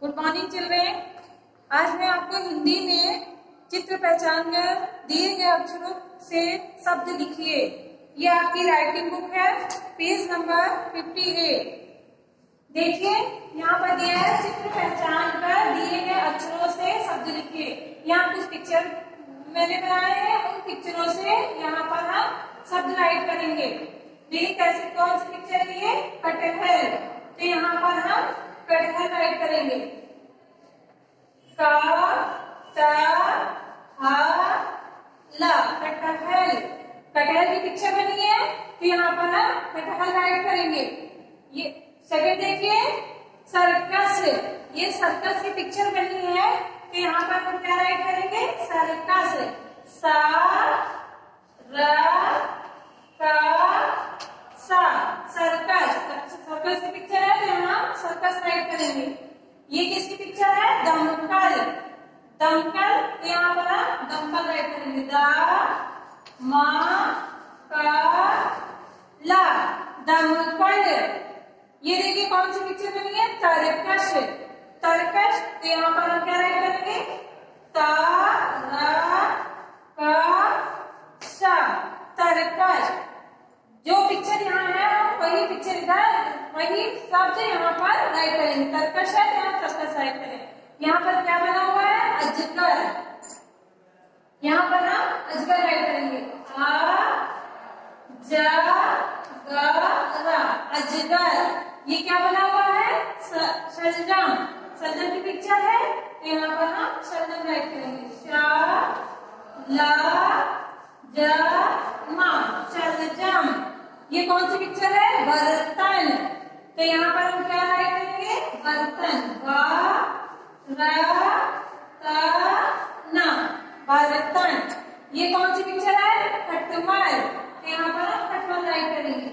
Good morning children. आज मैं आपको हिंदी में चित्र पहचान कर दिए गए अक्षरों से शब्द लिखिए। ये आपकी राइटिंग बुक है, पेज नंबर 58। देखिए यहाँ पर दिया है चित्र पहचान कर दिए गए अक्षरों से शब्द लिखिए। यहाँ कुछ पिक्चर मैंने बनाए हैं, उन पिक्चरों से यहाँ पर हम शब्द राइट करेंगे। देखिए कैसे कौन सी पिक्चर है ये? कटहल। तो यहाँ पर हम कटहल राइट करेंगे। कटहल, कटहल की पिक्चर बनी है, तो यहाँ पर हम कटहल राइट करेंगे। ये सेकंड देखिए सर्कस, ये सर्कस की पिक्चर बनी है, तो यहाँ पर हम क्या राइट करेंगे? सर्कस। सर्कस, सर्कस की पिक्चर है, तो यहाँ सर्कस राइट करेंगे। ये किसकी पिक्चर है? दमकल। दमकल, तो यहाँ पर हम दमकल राइट करेंगे। दमकल। ये देखिए कौन सी पिक्चर बनी है? तरकश। तरकश, तो यहाँ पर हम क्या राइट करेंगे? तरकश। जो पिक्चर यहाँ है वही पिक्चर इधर, वही शब्द यहाँ पर राइट करेंगे। तरकश है, यहाँ तरकश राइट करेंगे। यहाँ पर क्या बना हुआ है? अजगर। यहाँ पर हम अजगर राइट करेंगे। अजगर। ये क्या बना हुआ है? शलजम। शलजम की पिक्चर है, तो यहाँ पर हम शलजम राइट करेंगे। शलजम। ये कौन सी पिक्चर है? बर्तन। तो यहाँ पर हम क्या राइट करेंगे? बर्तन। बर्तन। ये कौन सी पिक्चर है? खटमल। तो यहाँ पर हम खटमल राइट करेंगे।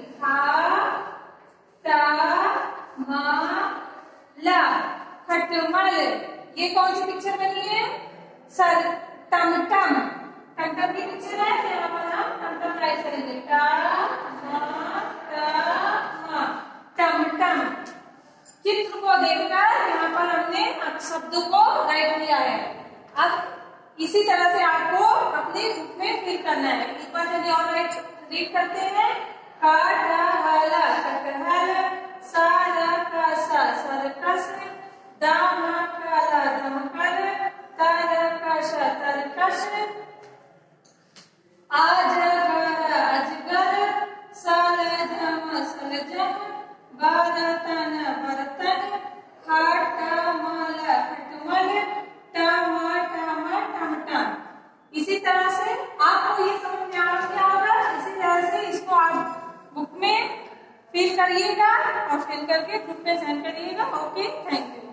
खटमल। ये कौन सी पिक्चर बनी है? टमटम। टमटम की पिक्चर है, तो यहाँ पर हम टमटम राइट करेंगे। टमटम। चित्र को देखकर यहाँ पर हमने शब्दों को राइट किया है। अब इसी तरह से आपको अपने बुक में फिल करना है। एक बार चलिए और रीड करते हैं। कटहल, कटहल। सर्कस, दमकल, दमकल। तरकश, तरकश। अजगर, अजगर। शलजम, शलजम। बर्तन, बर्तन। खटमल, खटमल। टमटम। इसी तरह से आपको ये समझ में आ गया होगा। इसी तरह से इसको आप बुक में फिल करिएगा और फिल करके ग्रुप में सेंड करिएगा। Okay, thank you.